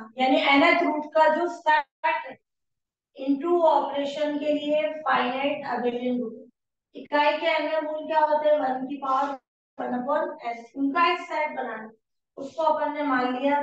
यानी nth root का जो सेट इनटू ऑपरेशन के लिए फाइनाइट अबेलियन रूट। इकाई के अन्य मूल क्या होते हैं? 1 की पावर 1/s। उनका एक सेट बनाना, उसको अपन ने मान लिया।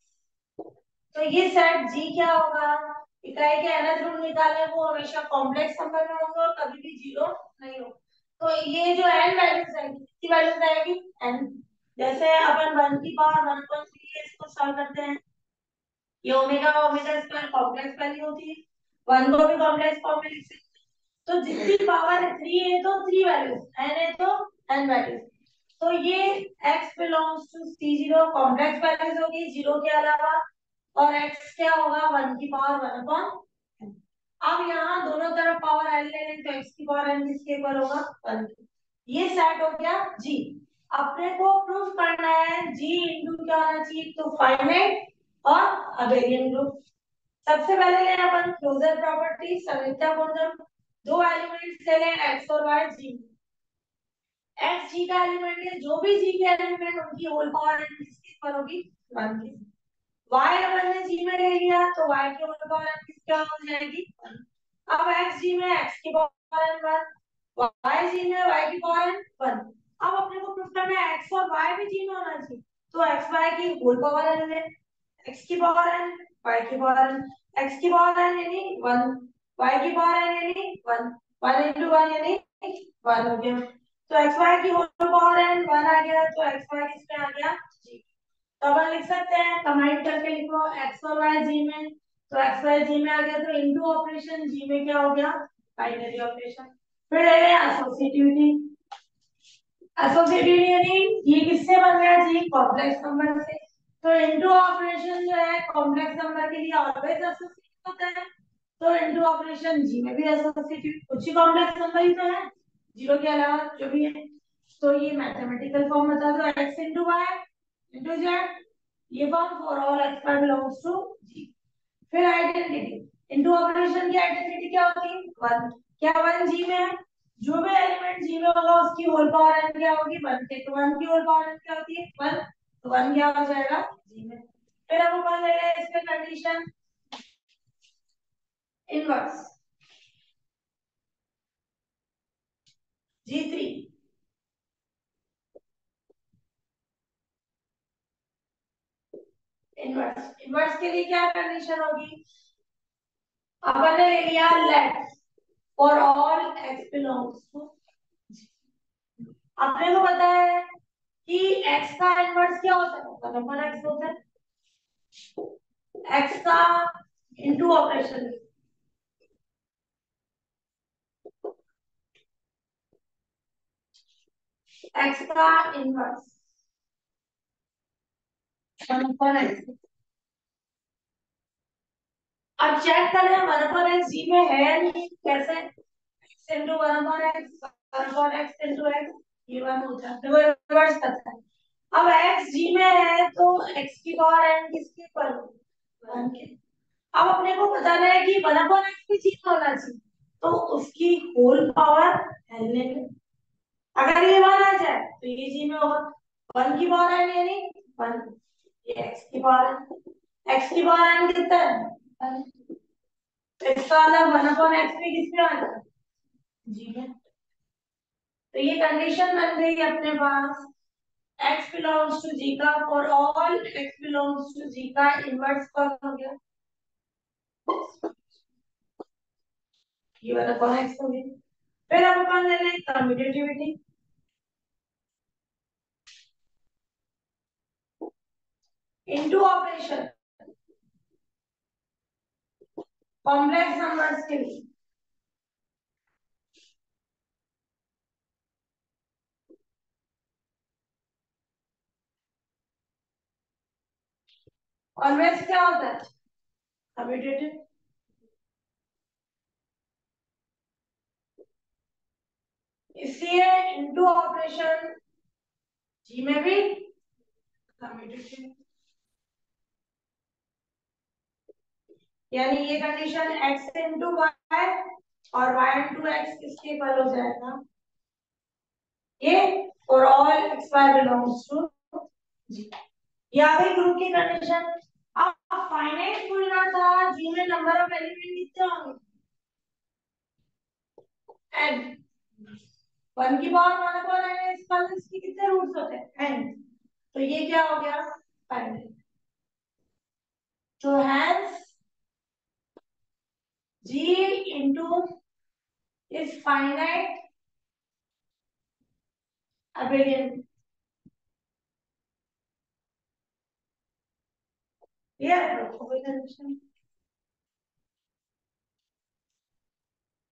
तो ये सेट जी क्या होगा? इकाई के nth रूट निकाले वो हमेशा कॉम्प्लेक्स नंबर में होंगे और कभी भी जीरो नहीं हो। तो ये जो n वैल्यूज है कितनी वैल्यूज आएगी? n। जैसे अपन 1 की पावर 1/3 इसको सॉल्व करते हैं, ये omega omega square complex value होती है, 1 को भी कॉम्प्लेक्स फॉर्म में लिख सकते हैं। तो जितनी पावर है 3 है तो 3 वैल्यूज, n है तो n वैल्यूज। तो ये x belongs to C0 complex values होगी जीरो के अलावा, और x क्या होगा? 1 की पावर 1/n। अब यहाँ दोनों तरफ पावर n ले लें तो x की पावर n किसके इक्वल होगा? 1 की। ये सेट हो गया g। अपने को प्रूफ करना है g इंटू क्या होना चाहिए? तो फाइनाइट और अबेलियन ग्रुप। सबसे पहले लें अपन क्लोजर प्रॉपर्टी समीकरण गुणधर्म। दो एलिमेंट्स ले लें x और y g। x g का एलिमेंट है, जो भी g के एलिमेंट उनकी होल पावर n किसकी इक्वल होगी? 1 की। y अपन ने g में ले लिया तो y की होल पावर n किसकी हो जाएगी? 1। अब x g में x की पावर n 1, y g में y की पावर n 1। अब अपने को प्रूफ करना है x और y भी g में होना चाहिए, तो x y की होल पावर n ले। x की पावर n, y की पावर n, x की पावर n यानी 1, y की पावर n यानी 1, 1 into 1 यानी 1 हो गया। तो एक्स वाई की होल पावर n 1 आ गया, तो एक्स वाई किसमें आ गया? जी। तो अपन लिख सकते हैं, कंबाइन करके लिखो एक्स और वाई जी में, तो एक्स वाई जी में आ गया, तो इनटू ऑपरेशन जी में क्या हो गया? Binary operation. फिर ले रहे हैं एसोसिएटिविटी। एसोसिएटिविटी यानी ये किससे बन गया? जी कॉम्प्लेक्स नंबर से। तो इनटू ऑपरेशन जो है कॉम्प्लेक्स नंबर के लिए ऑलवेज एसोसिएट होता है, तो इनटू ऑपरेशन जी में भी एसोसिएटिव कुछ ही कॉम्प्लेक्स नंबर ही तो है जीरो के अलावा जो भी है। तो ये मैथमेटिकल फॉर्म बता दो, x into Y into Z, ये form for all X Y belongs to G. फिर आइडेंटिटी इंटू ऑपरेशन की आइडेंटिटी क्या होती है? 1। क्या 1 जी में है? जो भी एलिमेंट जी में होगा उसकी होल पावर n क्या होगी? 1 के। तो 1 की होल पावर n क्या होती है? 1। तो 1 क्या हो जाएगा? जी में। फिर अब अपन ले लें इसमें condition inverse G3। Inverse inverse के लिए क्या कंडीशन होगी? अपन ने ले लिया let for all x belongs to. अपने को पता है कि x का इनवर्स क्या होता है? 1/x होता है। x का इनटू ऑपरेशन, x का इनवर्स 1/x। अब चेक करें 1/x जी में है या नहीं, कैसे? x into 1/x 1/x into x, ये 1 होता है, देखो इनवर्स पता है। अब x जी में है तो x की पावर n किसके पर होगी? 1 के। अब अपने को बताना है कि 1/x भी जी में होना चाहिए, तो उसकी होल पावर n लेंगे। अगर ये 1 आ जाए तो ये जी में होगा, 1 की पावर n यानी 1, ये x की पावर n, x की पावर n कितना है? 1। तो इसका मतलब 1/x भी किसमें आ जाए? जी में। तो ये कंडीशन बन गई अपने पास x बिलोंग्स टू जी का और all x belongs to G का इनवर्स कौन हो गया? ये वाला कौन x हो गया। फिर अब अपन ले लें commutativity into operation complex numbers के लिए। ऑलवेज क्या होता है? कम्यूटेटिव। इसलिए इनटू ऑपरेशन जी में भी कम्यूटेटिव, यानी ये कंडीशन x इंटू वाई और y इंटू एक्स किसके इक्वल हो जाएगा? ये for all X Y belongs to G. ये आ गई ग्रुप की कंडीशन। अब फाइनाइट पूछना था, जी में नंबर ऑफ एलिमेंट कितने होंगे, n। 1 की पावर 1/n है, इसके कितने रूट्स होते हैं, n। तो ये क्या हो गया, फाइनाइट। तो hence g into is finite abelian। Clear है, कोई कंडीशन